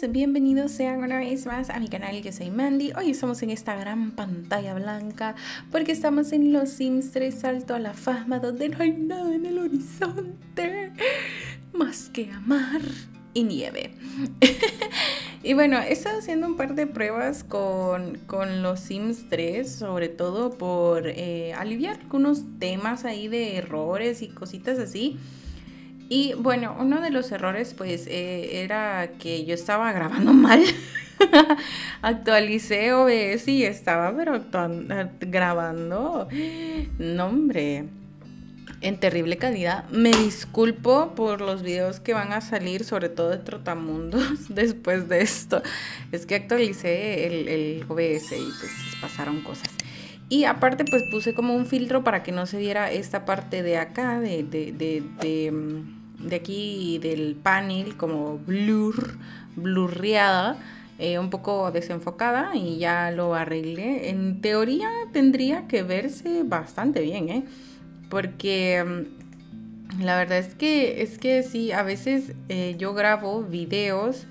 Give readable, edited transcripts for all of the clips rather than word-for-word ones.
bienvenidos sean una vez más a mi canal. Yo soy Mandy. Hoy estamos en esta gran pantalla blanca porque estamos en Los Sims 3 Salto a la Fama, donde no hay nada en el horizonte más que amar y nieve. Y bueno, he estado haciendo un par de pruebas con Los Sims 3, sobre todo por aliviar algunos temas ahí de errores y cositas así. Y bueno, uno de los errores pues era que yo estaba grabando mal. Actualicé OBS y estaba grabando, no hombre, en terrible calidad. Me disculpo por los videos que van a salir, sobre todo de Trotamundos, después de esto. Es que actualicé el OBS y pues pasaron cosas. Y aparte pues puse como un filtro para que no se viera esta parte de acá, de aquí del panel, como blurreada, un poco desenfocada, y ya lo arreglé. En teoría tendría que verse bastante bien, porque la verdad es que sí, a veces yo grabo videos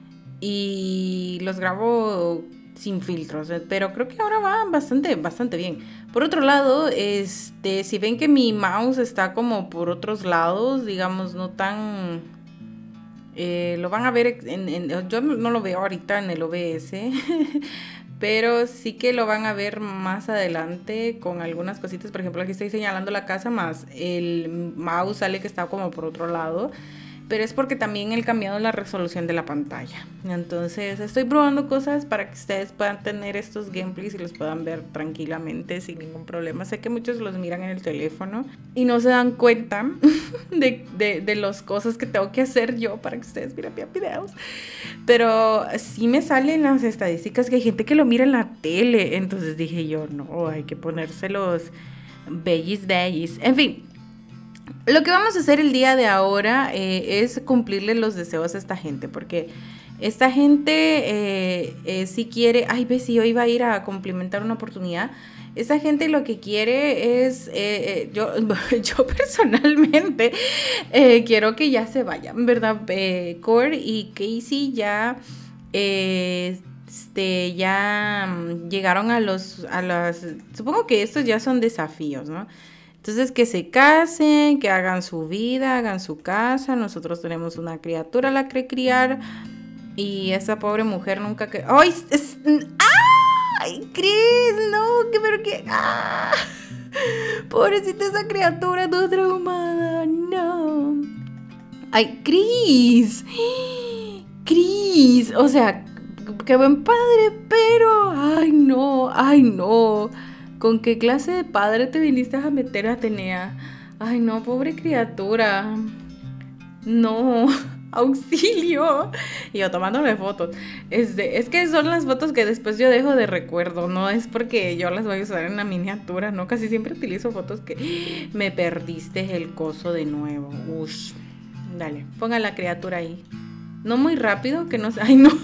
y los grabo sin filtros, pero creo que ahora va bastante bien. Por otro lado, si ven que mi mouse está como por otros lados, digamos, no tan... lo van a ver, yo no lo veo ahorita en el OBS, pero sí que lo van a ver más adelante con algunas cositas. Por ejemplo, aquí estoy señalando la casa, más el mouse sale que está como por otro lado. Pero es porque también he cambiado la resolución de la pantalla. Entonces estoy probando cosas para que ustedes puedan tener estos gameplays y los puedan ver tranquilamente sin ningún problema. Sé que muchos los miran en el teléfono y no se dan cuenta de las cosas que tengo que hacer yo para que ustedes miren bien videos. Pero sí me salen las estadísticas que hay gente que lo mira en la tele. Entonces dije yo, no, hay que ponérselos bellis. En fin. Lo que vamos a hacer el día de ahora es cumplirle los deseos a esta gente, porque esta gente si quiere, ay, ves, si yo iba a ir a cumplimentar una oportunidad. Esta gente lo que quiere es, yo personalmente quiero que ya se vayan, ¿verdad? Core y Casey ya... ya llegaron a las... Supongo que estos ya son desafíos, ¿no? Entonces que se casen, que hagan su vida, hagan su casa. Nosotros tenemos una criatura a la que criar. Y esa pobre mujer nunca que... ¡Ay! ¡Ay, Chris! No, que pero que... ¡Ah! Pobrecita esa criatura toda traumada. No. ¡Ay, Chris! Chris, o sea, qué buen padre, pero... ¡Ay, no! ¡Ay, no! ¿Con qué clase de padre te viniste a meter, Atenea? Ay, no, pobre criatura. No, auxilio. Y yo tomándole fotos. Es que son las fotos que después yo dejo de recuerdo. No es porque yo las voy a usar en la miniatura, ¿no? Casi siempre utilizo fotos que... Me perdiste el coso de nuevo. Ush. Dale, ponga la criatura ahí. No muy rápido, que no... Ay, no.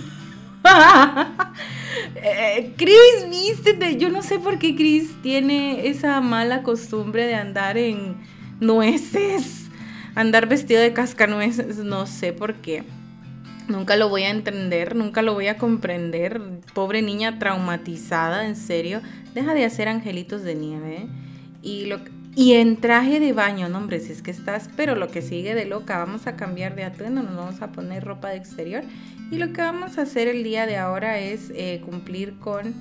Chris, vístete. Yo no sé por qué Chris tiene esa mala costumbre de andar en nueces, andar vestido de cascanueces. No sé por qué. Nunca lo voy a entender, nunca lo voy a comprender. Pobre niña traumatizada, en serio. Deja de hacer angelitos de nieve, y en traje de baño, no, hombre, si es que estás, pero lo que sigue de loca. Vamos a cambiar de atuendo, nos vamos a poner ropa de exterior. Y lo que vamos a hacer el día de ahora es cumplir con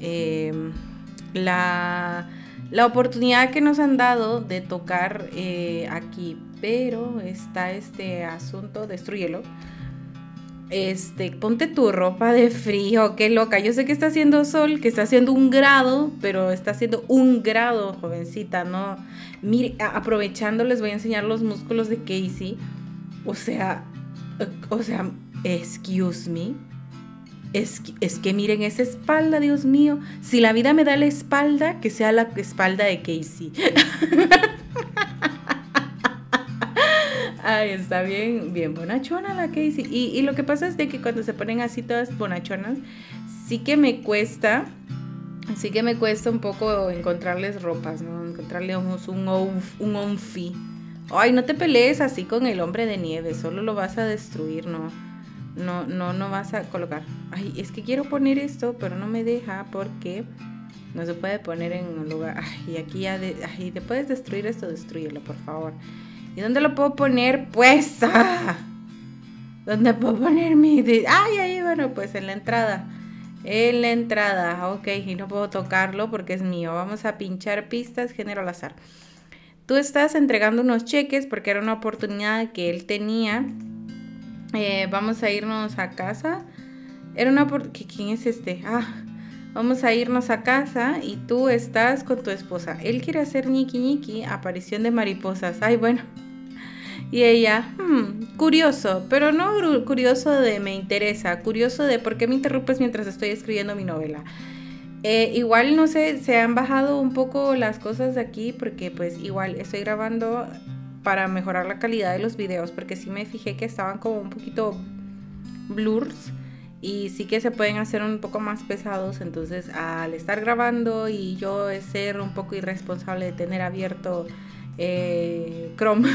la oportunidad que nos han dado de tocar aquí. Pero está este asunto, destrúyelo. Ponte tu ropa de frío, qué loca. Yo sé que está haciendo sol, que está haciendo 1 grado, pero está haciendo 1 grado, jovencita, ¿no? Mire, aprovechando, les voy a enseñar los músculos de Casey. O sea, excuse me. Es que miren esa espalda, Dios mío. Si la vida me da la espalda, que sea la espalda de Casey. Ay, está bien bonachona la Casey. Y lo que pasa es de que cuando se ponen así todas bonachonas, sí que me cuesta un poco encontrarles ropas, ¿no? Encontrarle un outfit. Ay, no te pelees así con el hombre de nieve, solo lo vas a destruir, ¿no? no vas a colocar. Ay, es que quiero poner esto, pero no me deja porque no se puede poner en un lugar. Ay, y aquí ya te puedes destruir esto, destrúyelo, por favor. ¿Y dónde lo puedo poner? Pues, ¿dónde puedo poner mi? Ay, bueno, pues en la entrada. En la entrada, ok, y no puedo tocarlo porque es mío. Vamos a pinchar pistas, género al azar. Tú estás entregando unos cheques porque era una oportunidad que él tenía. Vamos a irnos a casa. Era una ¿Quién es este? Vamos a irnos a casa y tú estás con tu esposa. Él quiere hacer ñiqui ñiqui, aparición de mariposas. Ay, bueno. Y ella, curioso, pero no curioso de me interesa, curioso de por qué me interrumpes mientras estoy escribiendo mi novela. Igual, no sé, se han bajado un poco las cosas de aquí porque pues igual estoy grabando para mejorar la calidad de los videos porque sí me fijé que estaban como un poquito blurs y sí que se pueden hacer un poco más pesados. Entonces al estar grabando y yo ser un poco irresponsable de tener abierto Chrome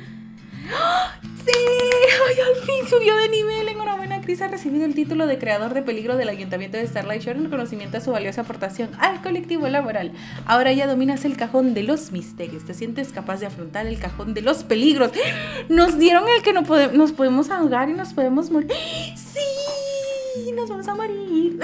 ¡sí! ¡Ay, al fin subió de nivel! Enhorabuena, Chris ha recibido el título de creador de peligro del Ayuntamiento de Starlight Shore en reconocimiento a su valiosa aportación al colectivo laboral. Ahora ya dominas el cajón de los misterios. Te sientes capaz de afrontar el cajón de los peligros. Nos dieron el que nos podemos ahogar y nos podemos morir. ¡Sí! Nos vamos a morir.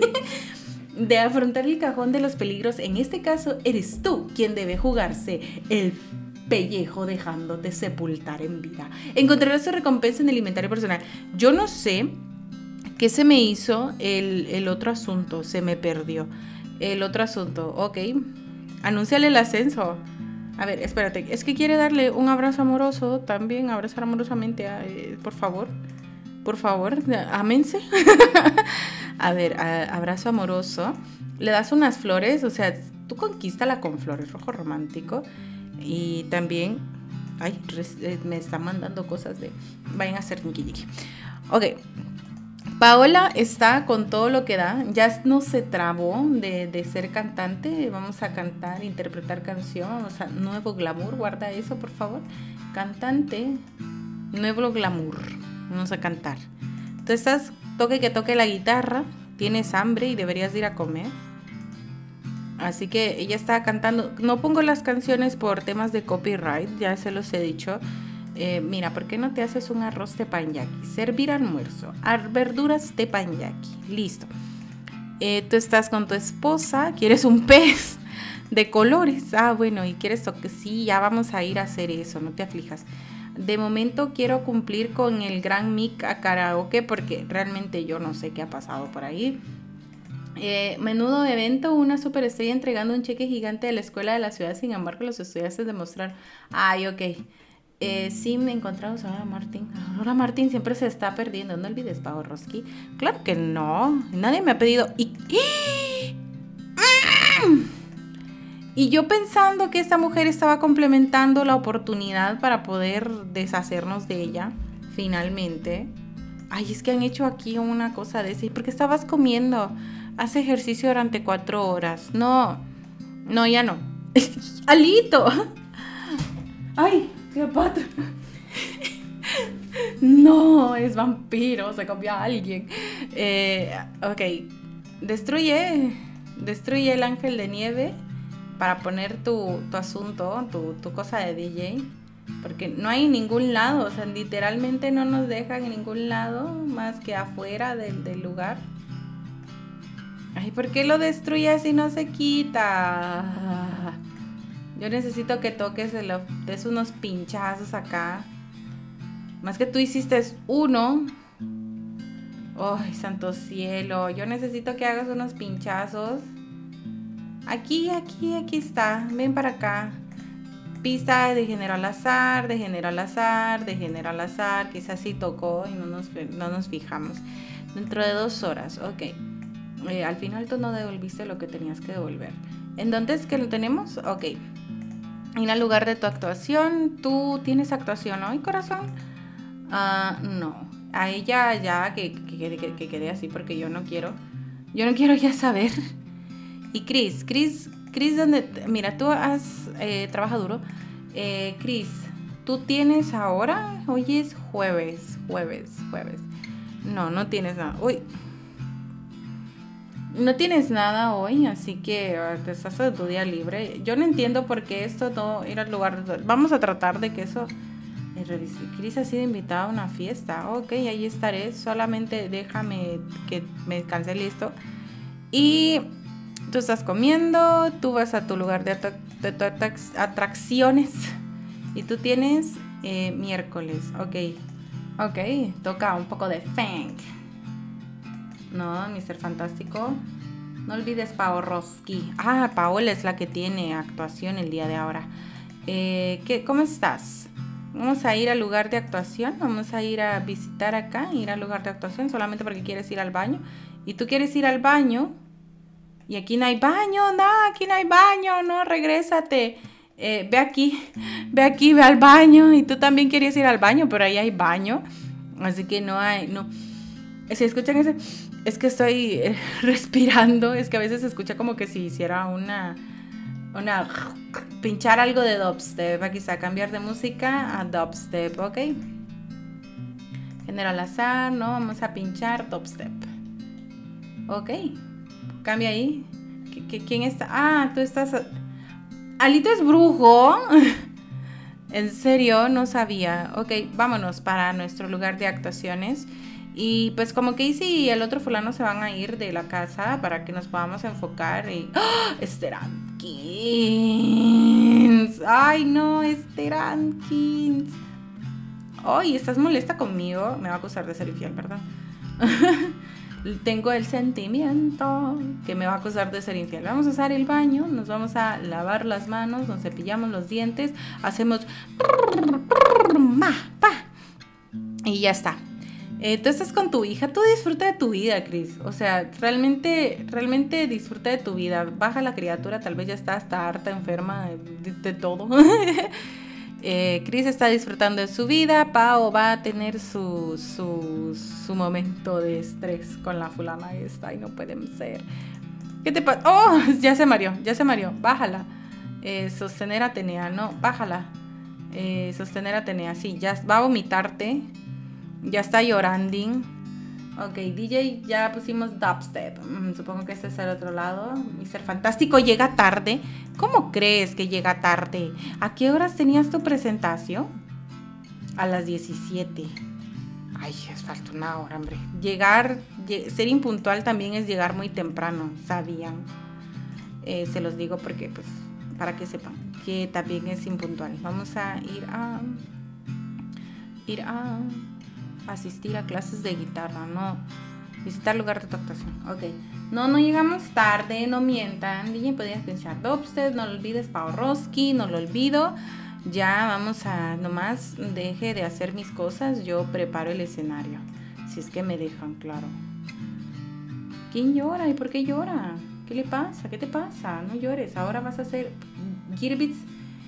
De afrontar el cajón de los peligros. En este caso, eres tú quien debe jugarse el pellejo dejándote sepultar en vida. Encontrarás su recompensa en el inventario personal. Yo no sé qué se me hizo el otro asunto. Se me perdió el otro asunto. Ok, anúnciale el ascenso. A ver, espérate, es que quiere darle un abrazo amoroso también. Abrazar amorosamente, por favor. Por favor, ámense. A ver, abrazo amoroso. Le das unas flores, o sea, tú conquístala con flores, rojo romántico. Y también, me está mandando cosas de, vayan a hacer ñiqui ñiqui. Ok, Paola está con todo lo que da, ya no se trabó de ser cantante. Vamos a cantar, interpretar canción, vamos a nuevo glamour, guarda eso por favor. Cantante, nuevo glamour, vamos a cantar. Tú estás, toque la guitarra, tienes hambre y deberías ir a comer. Así que ella estaba cantando. No pongo las canciones por temas de copyright, ya se los he dicho. Mira, ¿por qué no te haces un arroz teppanyaki? Servir almuerzo, verduras teppanyaki. Listo. Tú estás con tu esposa, quieres un pez de colores. Bueno, y quieres que sí, ya vamos a ir a hacer eso, no te aflijas. De momento quiero cumplir con el gran mic a karaoke porque realmente yo no sé qué ha pasado por ahí. Menudo evento, una superestrella entregando un cheque gigante de la escuela de la ciudad. Sin embargo, los estudiantes demostraron. Ok. Sí, me encontramos a Aurora Martín. Aurora Martín siempre se está perdiendo. No olvides, Pavo Roski. Claro que no. Nadie me ha pedido. Y yo pensando que esta mujer estaba complementando la oportunidad para poder deshacernos de ella. Finalmente. Ay, es que han hecho aquí una cosa de ese. ¿Por qué estabas comiendo? Hace ejercicio durante 4 horas. No, ya no. ¡Alito! ¡Ay, Cleopatra! No, es vampiro, se comió a alguien. Ok, destruye el ángel de nieve para poner tu asunto, tu cosa de DJ. Porque no hay ningún lado, o sea, literalmente no nos dejan en ningún lado más que afuera del lugar. Ay, ¿por qué lo destruyes si no se quita? Yo necesito que toques, des unos pinchazos acá. Más que tú hiciste uno. Ay, santo cielo. Yo necesito que hagas unos pinchazos. Aquí está. Ven para acá. Pista de género al azar, de género al azar, de género al azar. Quizás sí tocó y no nos fijamos. Dentro de 2 horas, ok. Al final tú no devolviste lo que tenías que devolver. Entonces, ¿qué lo tenemos? Ok. En el lugar de tu actuación, ¿tú tienes actuación hoy, corazón? No. A ella ya que quede así porque yo no quiero ya saber. Y Chris, ¿dónde? Mira, tú has trabajado duro. Chris, ¿tú tienes ahora? Hoy es jueves. No, no tienes nada. Uy. No tienes nada hoy, así que te estás de tu día libre. Yo no entiendo por qué esto no ir al lugar. Vamos a tratar de que eso... Cris ha sido invitada a una fiesta. Ok, ahí estaré. Solamente déjame que me cancele listo. Y tú estás comiendo, tú vas a tu lugar de atracciones. Y tú tienes miércoles. Ok, toca un poco de funk. No, Mr. Fantástico. No olvides Paorowski. Ah, Paola es la que tiene actuación el día de ahora. ¿Cómo estás? Vamos a ir al lugar de actuación. Vamos a ir a visitar acá. Ir al lugar de actuación solamente porque quieres ir al baño. Y tú quieres ir al baño. Y aquí no hay baño. No, aquí no hay baño. No, regrésate. Ve aquí. Ve al baño. Y tú también quieres ir al baño, pero ahí hay baño. Así que no hay... No. Si escuchan ese... Es que estoy respirando. Es que a veces se escucha como que si hiciera una pinchar algo de dubstep. Aquí está, cambiar de música a dubstep, ¿ok? Género al azar, ¿no? Vamos a pinchar dubstep. Ok. Cambia ahí. ¿Quién está? Ah, tú estás... ¿Alito es brujo? ¿En serio? No sabía. Ok, vámonos para nuestro lugar de actuaciones. Y pues como Casey y el otro fulano se van a ir de la casa para que nos podamos enfocar y... ¡Oh! Esther Atkins. Ay, no, Esther Atkins. Ay, ¿estás molesta conmigo? Me va a acusar de ser infiel, ¿verdad? Tengo el sentimiento que me va a acusar de ser infiel. Vamos a usar el baño, nos vamos a lavar las manos, nos cepillamos los dientes, hacemos... Y ya está. Tú estás con tu hija, tú disfruta de tu vida, Cris. O sea, realmente disfruta de tu vida. Baja la criatura, tal vez ya está hasta harta, enferma de todo. Cris está disfrutando de su vida. Pao va a tener su momento de estrés con la fulana esta y no pueden ser. ¿Qué te pasa? ¡Oh! Ya se mareó. Bájala. Sostener Atenea, no, bájala. Sostener Atenea, sí, ya va a vomitarte. Ya está llorando. Ok, DJ, ya pusimos dubstep. Supongo que este es el otro lado. Mr. Fantástico llega tarde. ¿Cómo crees que llega tarde? ¿A qué horas tenías tu presentación? A las 17. Ay, es falta una hora, hombre. Ser impuntual también es llegar muy temprano, ¿sabían? Se los digo porque, pues, para que sepan que también es impuntual. Vamos a ir a asistir a clases de guitarra, no visitar lugar de tu actuación. Ok, no llegamos tarde, no mientan. DJ, podías pensar dubstep, no lo olvides, Paorowski, no lo olvido. Ya vamos a, nomás deje de hacer mis cosas, yo preparo el escenario, si es que me dejan, claro. ¿Quién llora y por qué llora? ¿Qué le pasa? ¿Qué te pasa? No llores, ahora vas a hacer Girbits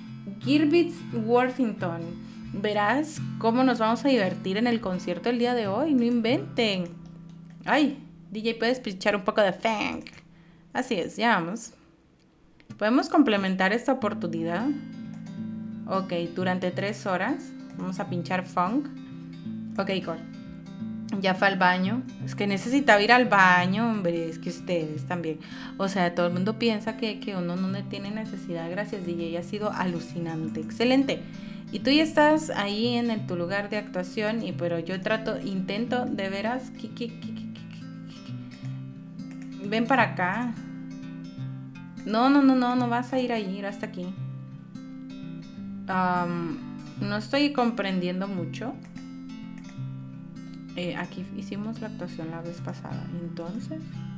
Worthington. Verás cómo nos vamos a divertir en el concierto el día de hoy. No inventen. Ay, DJ, puedes pinchar un poco de funk. Así es, ya vamos. Podemos complementar esta oportunidad. Ok, durante 3 horas vamos a pinchar funk. Ok, Cor. Ya fue al baño. Es que necesitaba ir al baño, hombre. Es que ustedes también. O sea, todo el mundo piensa que uno no tiene necesidad. Gracias, DJ. Ha sido alucinante. Excelente. Y tú ya estás ahí en tu lugar de actuación, pero yo intento de veras, ven para acá. No vas a ir ahí, hasta aquí. No estoy comprendiendo mucho. Aquí hicimos la actuación la vez pasada, entonces,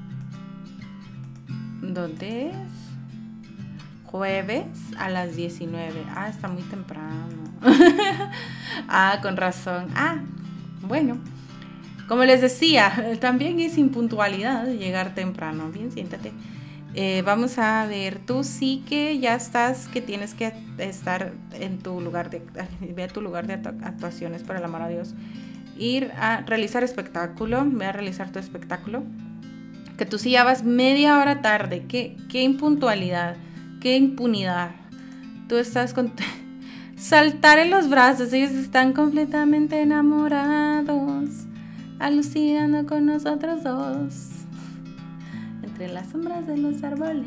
¿dónde es? Jueves a las 19. Ah, está muy temprano. Ah, con razón. Ah, bueno. Como les decía, también es impuntualidad llegar temprano. Bien, siéntate. Vamos a ver, tú sí que ya estás, que tienes que estar en tu lugar ve a tu lugar de actuaciones, por el amor a Dios. Ir a realizar espectáculo, ve a realizar tu espectáculo. Que tú sí ya vas media hora tarde. Qué impuntualidad. ¡Qué impunidad! Tú estás con... Saltar en los brazos. Ellos están completamente enamorados. alucinando con nosotros dos, entre las sombras de los árboles.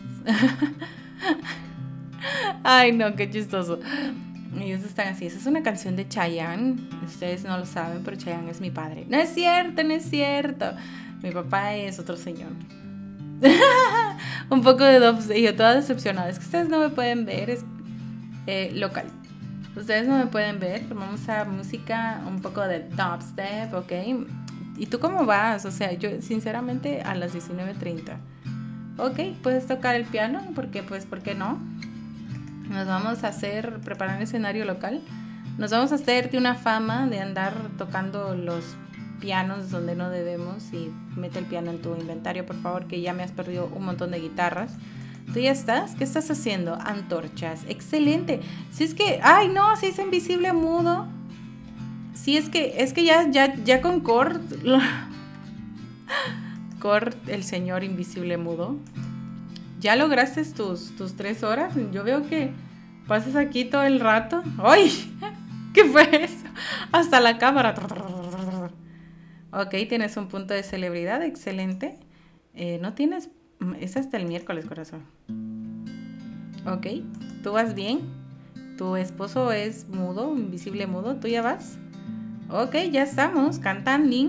Ay, no, qué chistoso. Ellos están así. Esa es una canción de Chayanne. Ustedes no lo saben, pero Chayanne es mi padre. No es cierto, no es cierto. Mi papá es otro señor. Un poco de dubstep. Yo toda decepcionada. Es que ustedes no me pueden ver. Es local. Ustedes no me pueden ver. Vamos a música, un poco de dubstep, ¿ok? ¿Y tú cómo vas? O sea, yo sinceramente a las 19:30. Ok, puedes tocar el piano, porque pues, ¿por qué no? Nos vamos a preparar un escenario local. Nos vamos a hacer de una fama de andar tocando los pianos donde no debemos. Y mete el piano en tu inventario, por favor, que ya me has perdido un montón de guitarras. ¿Tú ya estás? ¿Qué estás haciendo? Antorchas. Excelente. Si es que, ay no, si es invisible mudo. Si es que ya con Cord, el señor invisible mudo, ya lograste tus 3 horas. Yo veo que pasas aquí todo el rato. ¡Ay! ¿Qué fue eso? Hasta la cámara. Ok, tienes un punto de celebridad. Excelente. No tienes... Es hasta el miércoles, corazón. Ok, ¿tú vas bien? Tu esposo es mudo, invisible mudo. ¿Tú ya vas? Ok, ya estamos cantando.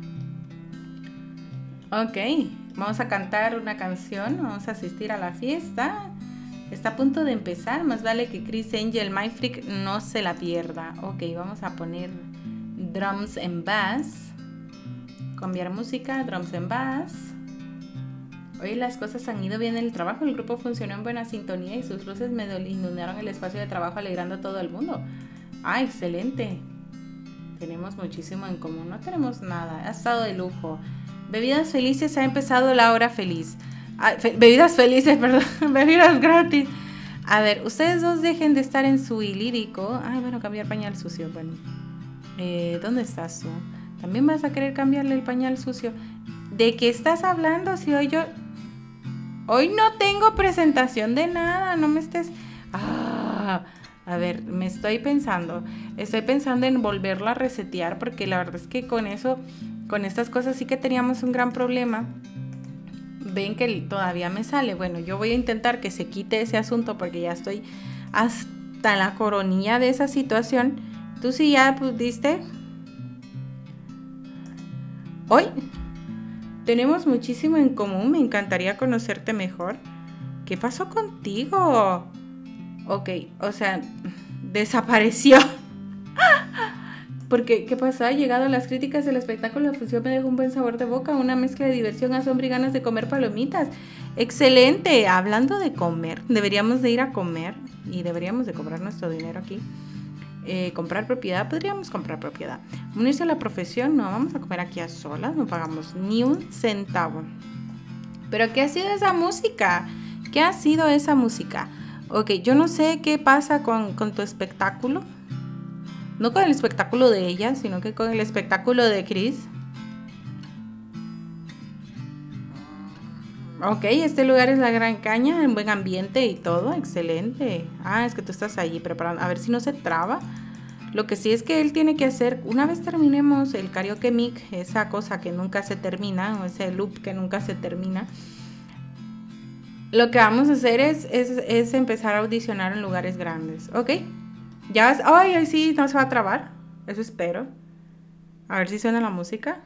Ok, vamos a cantar una canción. Vamos a asistir a la fiesta. Está a punto de empezar. Más vale que Criss Angel, My Freak, no se la pierda. Ok, vamos a poner drums and bass. Cambiar música, drums and bass. Hoy las cosas han ido bien en el trabajo. El grupo funcionó en buena sintonía y sus luces me inundaron el espacio de trabajo, alegrando a todo el mundo. Ah, excelente. Tenemos muchísimo en común. No tenemos nada. Ha estado de lujo. Bebidas felices, ha empezado la hora feliz. Bebidas felices, perdón. Bebidas gratis. A ver, ustedes dos dejen de estar en su ilírico. Ay, bueno, cambiar pañal sucio. Bueno, ¿dónde estás tú? ¿También vas a querer cambiarle el pañal sucio? ¿De qué estás hablando? Si hoy no tengo presentación de nada. No me estés... A ver, estoy pensando en volverla a resetear, porque la verdad es que con estas cosas sí que teníamos un gran problema. Ven que todavía me sale. Bueno, yo voy a intentar que se quite ese asunto, porque ya estoy hasta la coronilla de esa situación. ¿Tú sí ya pudiste? Hoy tenemos muchísimo en común. Me encantaría conocerte mejor. ¿Qué pasó contigo? Ok, o sea, desapareció. Porque, ¿qué pasó? Ha llegado las críticas del espectáculo. La función me dejó un buen sabor de boca, una mezcla de diversión, asombro y ganas de comer palomitas. Excelente. Hablando de comer, deberíamos de ir a comer y deberíamos de cobrar nuestro dinero aquí. Comprar propiedad, podríamos comprar propiedad. Unirse a la profesión, no, vamos a comer aquí a solas, no pagamos ni un centavo. ¿Pero qué ha sido esa música? ¿Qué ha sido esa música? Ok, yo no sé qué pasa con tu espectáculo. No con el espectáculo de ella, sino que con el espectáculo de Criss. Ok, este lugar es la Gran Caña, en buen ambiente y todo, excelente. Ah, es que tú estás allí preparando, a ver si no se traba. Lo que sí es que él tiene que hacer, una vez terminemos el karaoke mic, esa cosa que nunca se termina, o ese loop que nunca se termina, lo que vamos a hacer es empezar a audicionar en lugares grandes, ¿ok? Ya vas, ay, sí, no se va a trabar, eso espero. A ver si suena la música.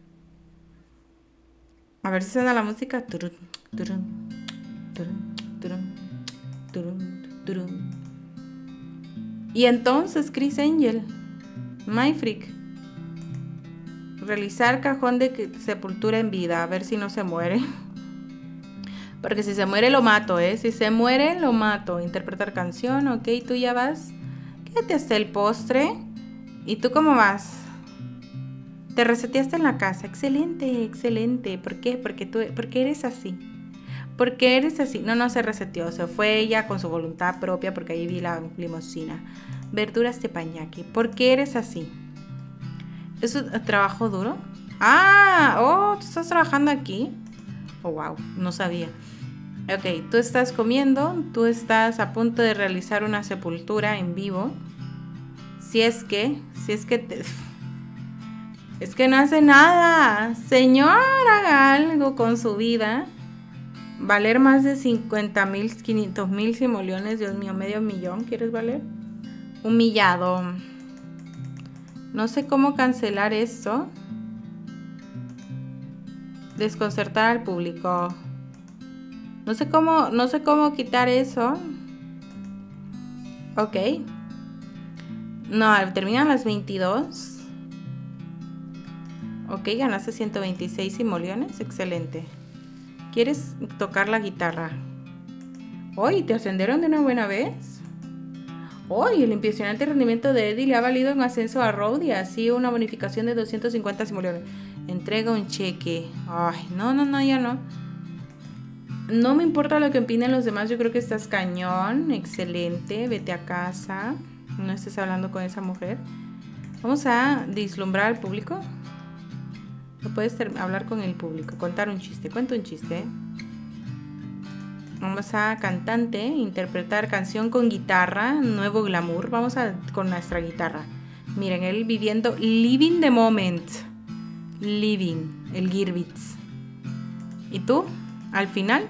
A ver si suena la música. Turun, turun, turun, turun, turun, turun. Y entonces, Criss Angel, My Freak, realizar cajón de sepultura en vida, a ver si no se muere. Porque si se muere lo mato, si se muere lo mato. Interpretar canción, ok, tú ya vas. Quédate hasta el postre. ¿Y tú cómo vas? Te reseteaste en la casa. Excelente, excelente. ¿Por qué? Porque eres así. ¿Por qué eres así? No se reseteó. Se fue ella con su voluntad propia, porque ahí vi la limusina. Verduras teppanyaki. ¿Por qué eres así? ¿Es un trabajo duro? ¿Tú estás trabajando aquí? Oh, wow, no sabía. Ok, tú estás comiendo. Tú estás a punto de realizar una sepultura en vivo. Si es que Es que no hace nada. Señor, haga algo con su vida. Valer más de 50,000, 500,000 simoleones. Dios mío, medio millón. ¿Quieres valer? Humillado. No sé cómo cancelar esto. Desconcertar al público. No sé cómo quitar eso. Ok. No, terminan las 22. Ok, ganaste 126 simoleones. Excelente. ¿Quieres tocar la guitarra? ¡Uy! ¿Te ascendieron de una buena vez? ¡Uy! El impresionante rendimiento de Eddie le ha valido un ascenso a Road y así una bonificación de 250 simoleones. Entrega un cheque. Ay, no, ya no. No me importa lo que opinen los demás. Yo creo que estás cañón. Excelente. Vete a casa. No estés hablando con esa mujer. Vamos a deslumbrar al público. No puedes hablar con el público. Contar un chiste. Cuenta un chiste. Vamos a cantante. Interpretar canción con guitarra. Nuevo glamour. Vamos con nuestra guitarra. Miren, él viviendo. Living the moment. Living. El Girbits. ¿Y tú? Al final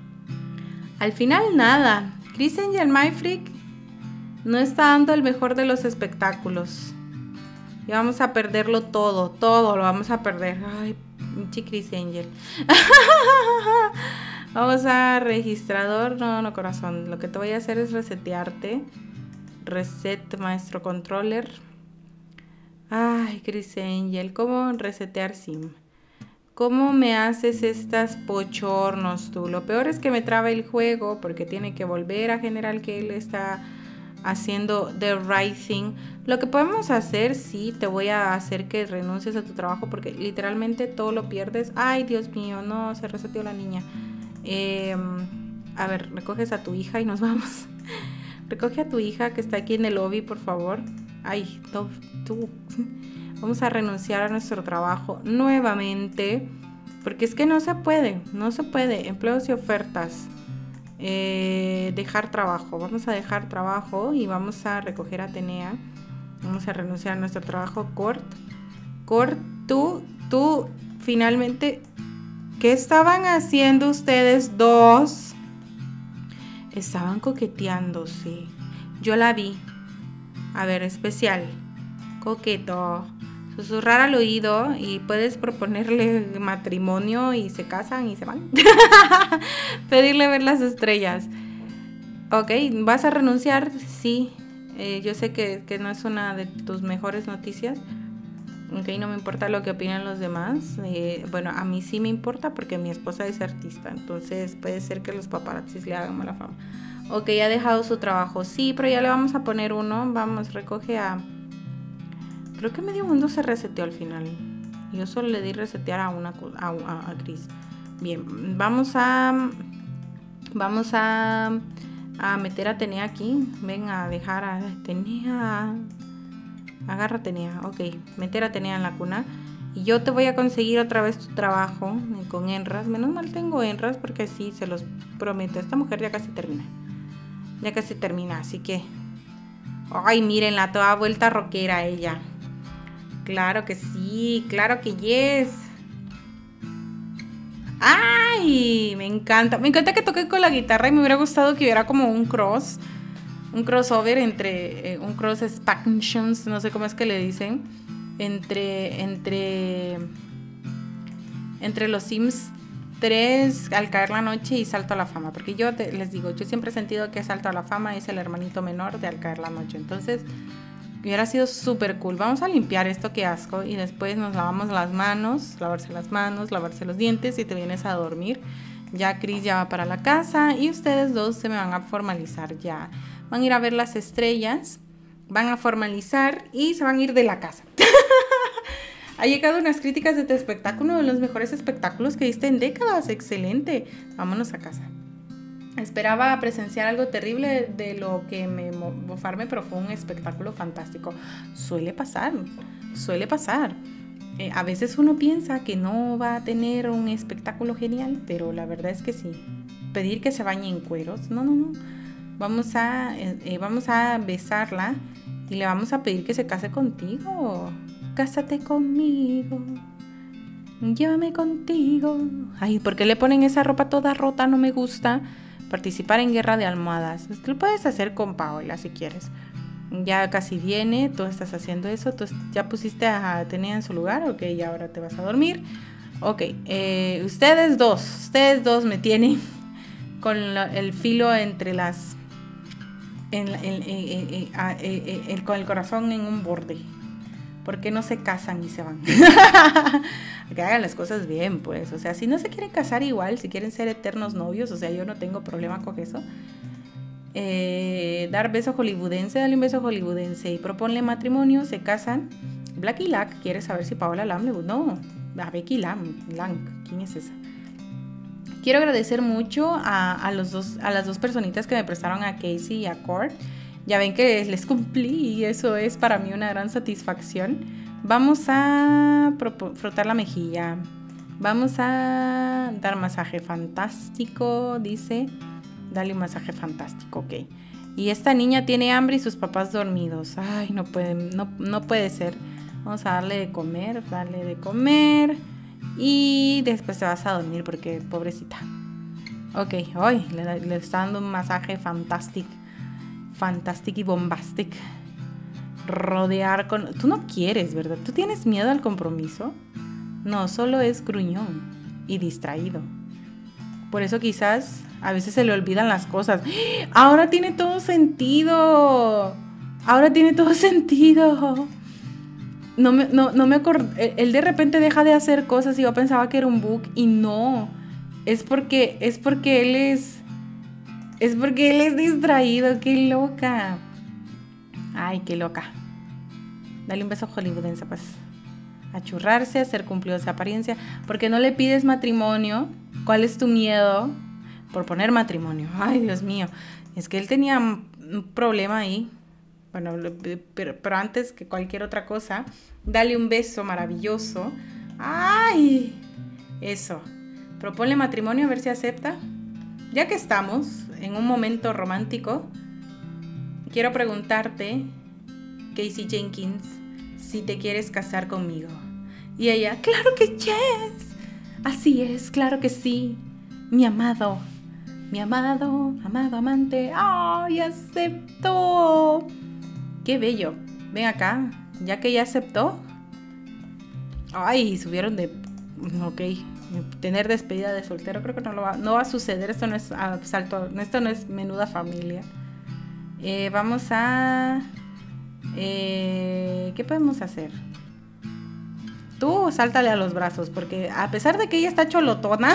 nada. Criss Angel MyFreak no está dando el mejor de los espectáculos. Y vamos a perderlo todo lo vamos a perder. Ay, pinche Criss Angel. Vamos a registrador. No, corazón. Lo que te voy a hacer es resetearte. Reset, maestro controller. Ay, Criss Angel. ¿Cómo resetear sim? ¿Cómo me haces estas pochornos tú? Lo peor es que me traba el juego porque tiene que volver a generar que él está haciendo the right thing. Lo que podemos hacer, sí, te voy a hacer que renuncies a tu trabajo porque literalmente todo lo pierdes. Ay, Dios mío, no, se reseteó la niña. A ver, recoges a tu hija y nos vamos. Recoge a tu hija que está aquí en el lobby, por favor. Ay, no, tú. Vamos a renunciar a nuestro trabajo nuevamente. Porque es que no se puede. Empleos y ofertas. Dejar trabajo. Vamos a dejar trabajo y vamos a recoger a Atenea. Vamos a renunciar a nuestro trabajo. Cort, tú finalmente. ¿Qué estaban haciendo ustedes dos? Estaban coqueteándose. Yo la vi. A ver, especial. Coqueto. Susurrar al oído y puedes proponerle matrimonio y se casan y se van. Pedirle ver las estrellas. Ok, ¿vas a renunciar? Sí. Yo sé que no es una de tus mejores noticias. Ok, no me importa lo que opinan los demás. Bueno, a mí sí me importa porque mi esposa es artista. Entonces puede ser que los paparazzis le hagan mala fama. Ok, ha dejado su trabajo. Sí, pero ya le vamos a poner uno. Vamos, recoge a... Creo que medio mundo se reseteó al final. Yo solo le di resetear a Criss. Bien, vamos a meter a Atenea aquí. Ven a dejar a Atenea. Agarra a Atenea. Ok, meter a Atenea en la cuna. Y yo te voy a conseguir otra vez tu trabajo con Enras. Menos mal tengo Enras porque sí, se los prometo. Esta mujer ya casi termina. Así que... Ay, mírenla, toda vuelta rockera ella. Claro que sí, claro que yes. ¡Ay! Me encanta que toque con la guitarra y me hubiera gustado que hubiera como un crossover entre, un cross expansions, no sé cómo es que le dicen, entre los Sims 3, Al caer la noche y Salto a la fama, porque les digo, yo siempre he sentido que Salto a la fama es el hermanito menor de Al caer la noche, entonces... Hubiera sido súper cool. Vamos a limpiar esto, que asco. Y después nos lavamos las manos. Lavarse las manos, lavarse los dientes y te vienes a dormir. Ya Criss ya va para la casa. Y ustedes dos se me van a formalizar ya. Van a ir a ver las estrellas. Van a formalizar y se van a ir de la casa. Ha llegado unas críticas de tu espectáculo. Uno de los mejores espectáculos que viste en décadas. Excelente. Vámonos a casa. Esperaba presenciar algo terrible de lo que me mofarme, pero fue un espectáculo fantástico. Suele pasar. A veces uno piensa que no va a tener un espectáculo genial, pero la verdad es que sí. Pedir que se bañe en cueros, no. Vamos a besarla y le vamos a pedir que se case contigo. Cásate conmigo, llévame contigo. Ay, ¿por qué le ponen esa ropa toda rota? No me gusta. Participar en guerra de almohadas. Lo puedes hacer con Paola si quieres. Ya casi viene, tú estás haciendo eso. Tú ya pusiste a Atenea en su lugar. Ok, y ahora te vas a dormir. Ok, ustedes dos me tienen con el filo entre las... con el corazón en un borde. ¿Por qué no se casan y se van? Que hagan las cosas bien, pues. O sea, si no se quieren casar igual, si quieren ser eternos novios, o sea, yo no tengo problema con eso. Dar beso hollywoodense, dale un beso hollywoodense y proponle matrimonio, se casan. Blacky Lack quiere saber si Paola Lam le... No, a Becky Lang. ¿Quién es esa? Quiero agradecer mucho a las dos personitas que me prestaron, a Casey y a Cord. Ya ven que les cumplí y eso es para mí una gran satisfacción. Vamos a frotar la mejilla. Vamos a dar masaje fantástico, dice. Dale un masaje fantástico, ok. Y esta niña tiene hambre y sus papás dormidos. Ay, no puede ser. Vamos a darle de comer, y después te vas a dormir porque pobrecita. Ok, hoy le está dando un masaje fantástico y bombastic. Rodear con... Tú no quieres, ¿verdad? ¿Tú tienes miedo al compromiso? No, solo es gruñón y distraído. Por eso quizás a veces se le olvidan las cosas. Ahora tiene todo sentido. No me acuerdo. Él de repente deja de hacer cosas y yo pensaba que era un bug y no. Es porque él es distraído. Qué loca. Ay, qué loca. Dale un beso hollywoodense, pues. Achurrarse, hacer cumplido esa apariencia. ¿Por qué no le pides matrimonio? ¿Cuál es tu miedo por poner matrimonio? Ay, Dios mío. Es que él tenía un problema ahí. Bueno, pero antes que cualquier otra cosa, dale un beso maravilloso. ¡Ay! Eso. Proponle matrimonio a ver si acepta. Ya que estamos en un momento romántico, quiero preguntarte, Casey Jenkins, si te quieres casar conmigo. Y ella, claro que yes. Así es, claro que sí. Mi amado, amante. ¡Ay, aceptó! ¡Qué bello! Ven acá, ya que ya aceptó. Ay, subieron de... Ok, tener despedida de soltero, creo que no va a suceder. Esto no es esto no es menuda familia. Vamos a... ¿qué podemos hacer? Tú sáltale a los brazos, porque a pesar de que ella está cholotona,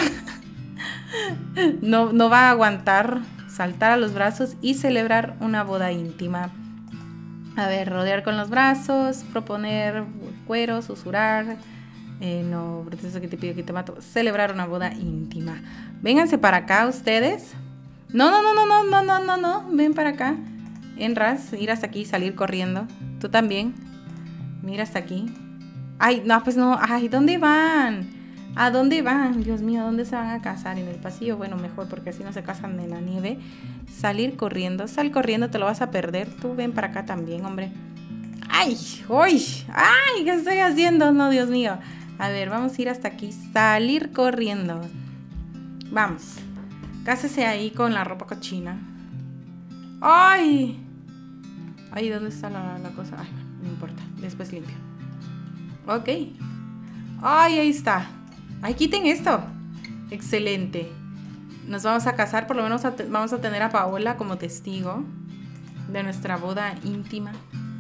no va a aguantar saltar a los brazos y celebrar una boda íntima. A ver, rodear con los brazos, proponer cuero, susurrar. No, eso que te pido que te mato. Celebrar una boda íntima. Vénganse para acá ustedes. No. Ven para acá. Enras, ir hasta aquí, salir corriendo. Tú también. Mira hasta aquí. Ay, no, pues no. Ay, ¿dónde van? ¿A dónde van? Dios mío, ¿dónde se van a casar? ¿En el pasillo? Bueno, mejor, porque así no se casan en la nieve. Salir corriendo. Sal corriendo, te lo vas a perder. Tú ven para acá también, hombre. ¡Ay! ¡Uy! ¡Ay! ¿Qué estoy haciendo? No, Dios mío. A ver, vamos a ir hasta aquí. Salir corriendo. Vamos. Cásese ahí con la ropa cochina. ¡Ay! Ay, ¿dónde está la cosa? Ay, bueno, no importa. Después limpio. Ok. ¡Ay, ahí está! ¡Ay, quiten esto! Excelente. Nos vamos a casar, por lo menos vamos a tener a Paola como testigo de nuestra boda íntima.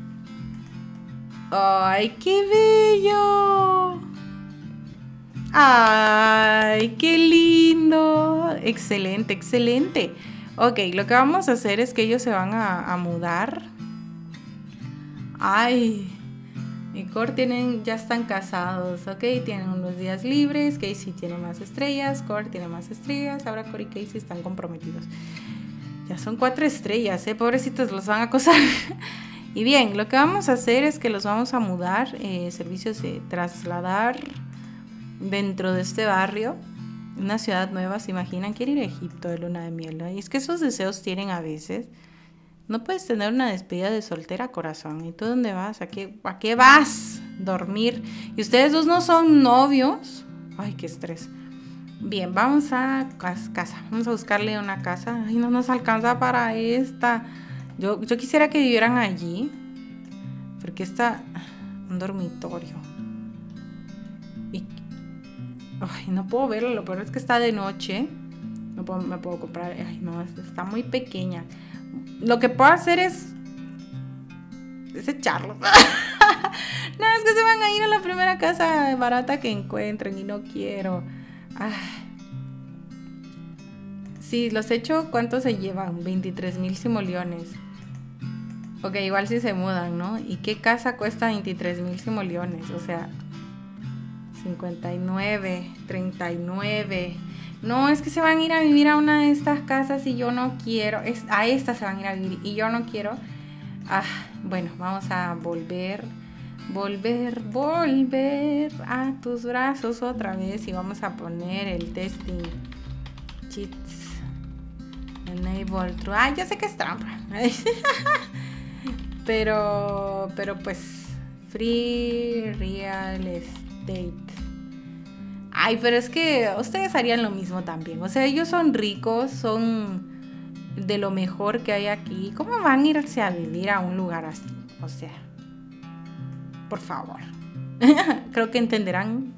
¡Ay, qué bello! ¡Ay, qué lindo! Excelente, excelente. Ok, lo que vamos a hacer es que ellos se van a mudar. ¡Ay! Y Cord ya están casados, ok, tienen unos días libres. Casey tiene más estrellas, Cord tiene más estrellas. Ahora Cord y Casey están comprometidos. Ya son 4 estrellas, pobrecitos, los van a acosar. Y bien, lo que vamos a hacer es que los vamos a mudar, servicios de trasladar dentro de este barrio, una ciudad nueva. ¿Se imaginan? Quiere ir a Egipto de luna de miel, ¿no? Y es que esos deseos tienen a veces. No puedes tener una despedida de soltera, corazón. ¿Y tú dónde vas? ¿A qué vas? dormir. Y ustedes dos no son novios. Ay, qué estrés. Bien, vamos a casa. Vamos a buscarle una casa. Ay, no nos alcanza para esta. Yo quisiera que vivieran allí. Porque está un dormitorio. Y ay, no puedo verlo. Lo peor es que está de noche. No me puedo comprar. Ay, no, está muy pequeña. Lo que puedo hacer es echarlos. No, es que se van a ir a la primera casa barata que encuentren y no quiero. Ay. Sí, los echo, ¿cuánto se llevan? 23,000 simoleones. Ok, igual si se mudan, ¿no? ¿Y qué casa cuesta 23,000 simoleones? O sea, 59, 39. No, es que se van a ir a vivir a una de estas casas y yo no quiero. A esta se van a ir a vivir y yo no quiero. Bueno, vamos a volver a tus brazos otra vez y vamos a poner el testing cheats enable true. Yo sé que es trampa. pero pues free real estate. Ay, pero es que ustedes harían lo mismo también. O sea, ellos son ricos, son de lo mejor que hay aquí. ¿Cómo van a irse a vivir a un lugar así? O sea, por favor. Creo que entenderán.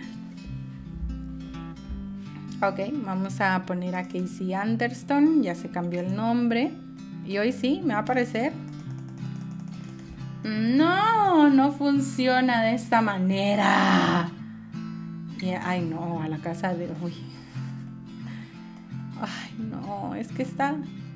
Ok, vamos a poner a Casey Anderson. Ya se cambió el nombre. Y hoy sí, me va a aparecer. No funciona de esta manera. Ay, no, a la casa de... Uy. Ay, no, es que está...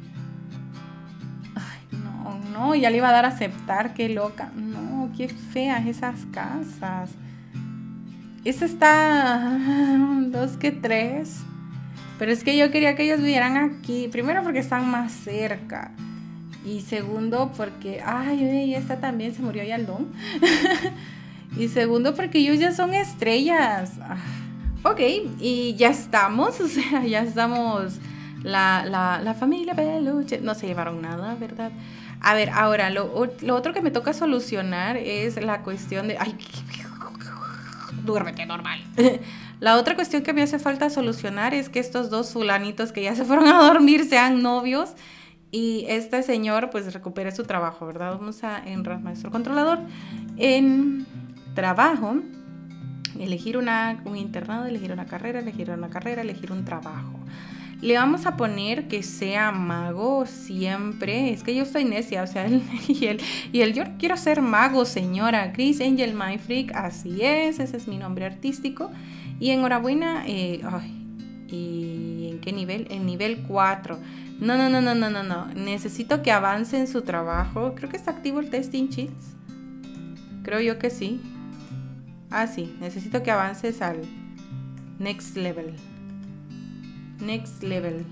Ay, no, ya le iba a dar a aceptar, qué loca. No, qué feas esas casas. Esa está 2 que 3. Pero es que yo quería que ellos vivieran aquí. Primero porque están más cerca. Y segundo porque... Ay, esta también se murió Yaldón. Y segundo porque ellos ya son estrellas. Ok, y ya estamos. O sea, ya estamos... La familia Peluche. No se llevaron nada, ¿verdad? A ver, ahora, lo otro que me toca solucionar es la cuestión de... Ay, duérmete normal. La otra cuestión que me hace falta solucionar es que estos dos fulanitos que ya se fueron a dormir sean novios y este señor pues recupere su trabajo, ¿verdad? Vamos a en Maestro Controlador, en trabajo, elegir un internado, elegir una carrera, elegir un trabajo. Le vamos a poner que sea mago siempre. Es que yo estoy necia, o sea, y él, yo quiero ser mago, señora. Chris Angel My Freak, así es, ese es mi nombre artístico. Y enhorabuena, ¿y en qué nivel? En nivel 4. No. Necesito que avance en su trabajo. Creo que está activo el testing cheats. Creo yo que sí. Sí, necesito que avances al next level. Next level.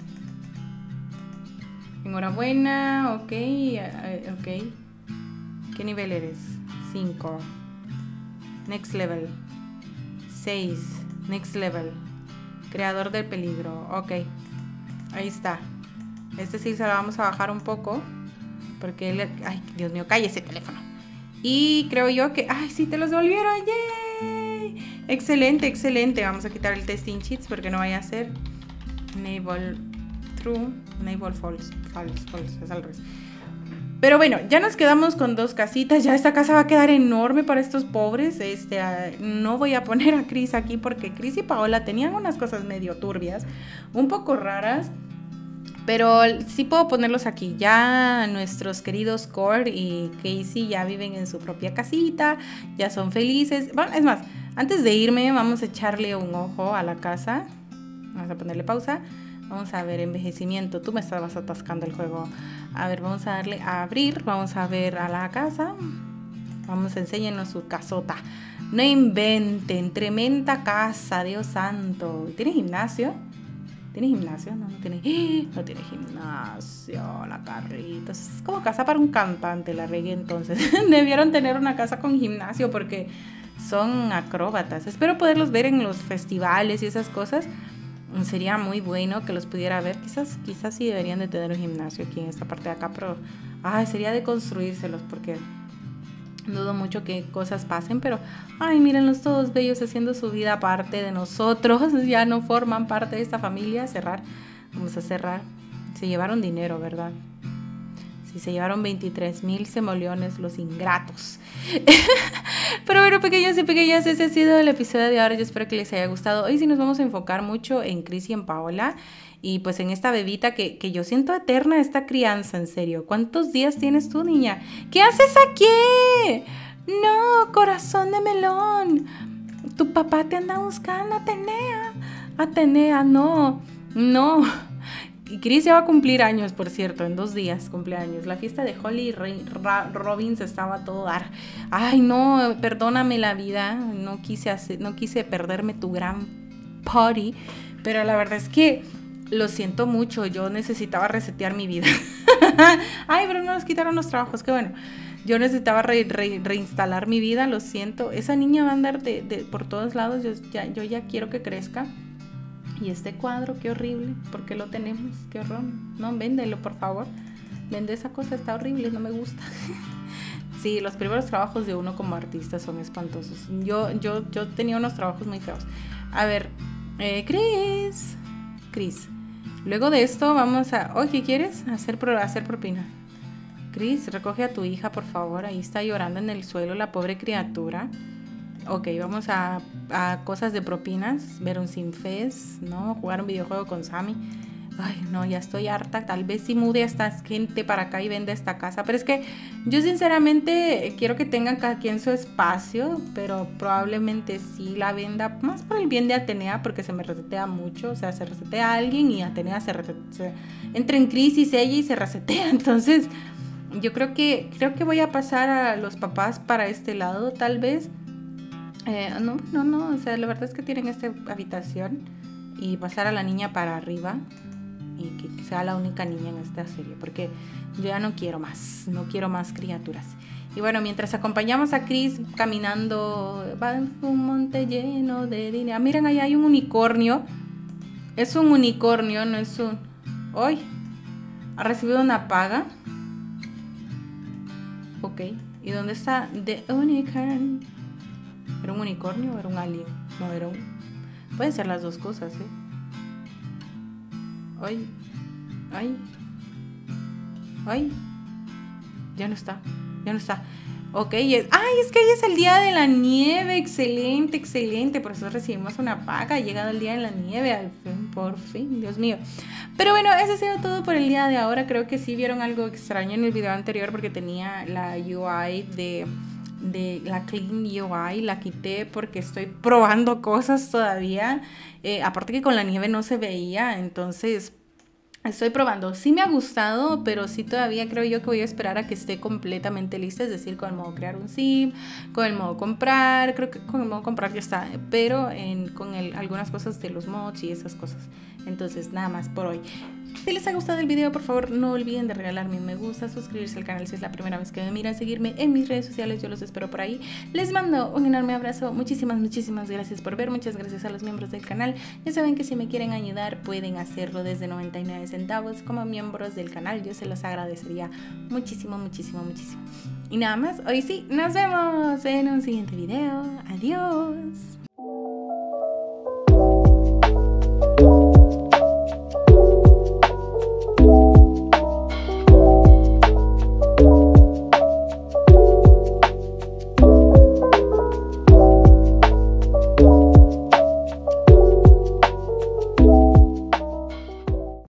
Enhorabuena, ok. ¿Qué nivel eres? 5. Next level. 6. Next level. Creador del peligro. Ok. Ahí está. Este sí se lo vamos a bajar un poco. Porque él... Ay, Dios mío, calle ese teléfono. Y creo yo que... Ay, sí, te los devolvieron. ¡Yay! Excelente. Vamos a quitar el testing cheats porque no vaya a ser... Enable true, enable false, es al revés. Pero bueno, ya nos quedamos con 2 casitas. Ya esta casa va a quedar enorme para estos pobres. No voy a poner a Chris aquí porque Chris y Paola tenían unas cosas medio turbias, un poco raras. Pero sí puedo ponerlos aquí. Ya nuestros queridos Cord y Casey ya viven en su propia casita, ya son felices. Bueno, es más, antes de irme vamos a echarle un ojo a la casa. Vamos a ponerle pausa. Vamos a ver envejecimiento. Tú me estabas atascando el juego. A ver, vamos a darle a abrir. Vamos a ver a la casa. Vamos a enseñarnos su casota. No inventen. Tremenda casa. Dios santo. ¿Tiene gimnasio? ¿Tiene gimnasio? No tiene. No tiene gimnasio. La Carlitos. Es como casa para un cantante. La regué entonces. Debieron tener una casa con gimnasio porque son acróbatas. Espero poderlos ver en los festivales y esas cosas. Sería muy bueno que los pudiera ver. Quizás sí deberían de tener un gimnasio aquí en esta parte de acá, pero sería de construírselos porque Dudo mucho que cosas pasen, pero ay, mírenlos todos bellos haciendo su vida aparte de nosotros. Ya no forman parte de esta familia. Cerrar. Vamos a cerrar. Se llevaron dinero, ¿verdad? Sí, se llevaron 23,000 semoliones los ingratos. Pero bueno, pequeños y pequeñas, ese ha sido el episodio de ahora. Yo espero que les haya gustado. Hoy sí nos vamos a enfocar mucho en Chris y en Paola. Y pues en esta bebita que yo siento eterna esta crianza, en serio. ¿Cuántos días tienes tú, niña? ¿Qué haces aquí? No, corazón de melón. Tu papá te anda buscando, Atenea. Atenea, no. No. Y Chris ya va a cumplir años, por cierto, en 2 días cumpleaños. La fiesta de Holly y Robin se estaba a todo dar. Ay, no, perdóname la vida. No quise perderme tu gran party. Pero la verdad es que lo siento mucho. Yo necesitaba resetear mi vida. Ay, pero no nos quitaron los trabajos. Qué bueno. Yo necesitaba reinstalar mi vida. Lo siento. Esa niña va a andar por todos lados. Yo ya quiero que crezca. Y este cuadro, qué horrible. ¿Por qué lo tenemos? Qué horror. No, véndelo, por favor. Vende esa cosa, está horrible, no me gusta. Sí, los primeros trabajos de uno como artista son espantosos. Yo tenía unos trabajos muy feos. A ver, Chris. Luego de esto vamos a... Oh, ¿qué quieres? Hacer propina. Chris, recoge a tu hija, por favor. Ahí está llorando en el suelo la pobre criatura. Ok, vamos a cosas de propinas, ver un Sinfest, ¿no? Jugar un videojuego con Sammy. Ay, no, ya estoy harta. Tal vez sí mude a esta gente para acá y venda esta casa. Pero es que yo sinceramente quiero que tengan cada quien su espacio, pero probablemente sí la venda, más por el bien de Atenea, porque se me resetea mucho. O sea, se resetea a alguien y Atenea se entra en crisis ella y se resetea. Entonces, yo creo que voy a pasar a los papás para este lado, tal vez. No, o sea, la verdad es que tienen esta habitación y pasar a la niña para arriba y que sea la única niña en esta serie, porque yo ya no quiero más criaturas. Y bueno, mientras acompañamos a Chris caminando, va en un monte lleno de dinero. Miren, allá hay un unicornio. Es un unicornio, no es un... ¡Ay! ¿Ha recibido una paga? Ok, ¿y dónde está The Unicorn? ¿Era un unicornio o era un alien? No, era un... Pueden ser las dos cosas, ¿eh? Ay. Ya no está. Ok, es que hoy es el día de la nieve. Excelente. Por eso recibimos una paga. Ha llegado el día de la nieve. Por fin, Dios mío. Pero bueno, eso ha sido todo por el día de ahora. Creo que sí vieron algo extraño en el video anterior porque tenía la UI de la Clean UI, la quité porque estoy probando cosas todavía, aparte que con la nieve no se veía, entonces estoy probando. Sí me ha gustado, pero sí todavía creo yo que voy a esperar a que esté completamente lista, es decir, con el modo crear un sim, con el modo comprar, creo que con el modo comprar ya está, pero con algunas cosas de los mods y esas cosas. Entonces nada más por hoy. Si les ha gustado el video, por favor no olviden de regalarme un me gusta, suscribirse al canal si es la primera vez que me miran, seguirme en mis redes sociales, yo los espero por ahí. Les mando un enorme abrazo, muchísimas gracias por ver, muchas gracias a los miembros del canal. Ya saben que si me quieren ayudar pueden hacerlo desde 99 centavos como miembros del canal, yo se los agradecería muchísimo. Y nada más, hoy sí, nos vemos en un siguiente video. Adiós.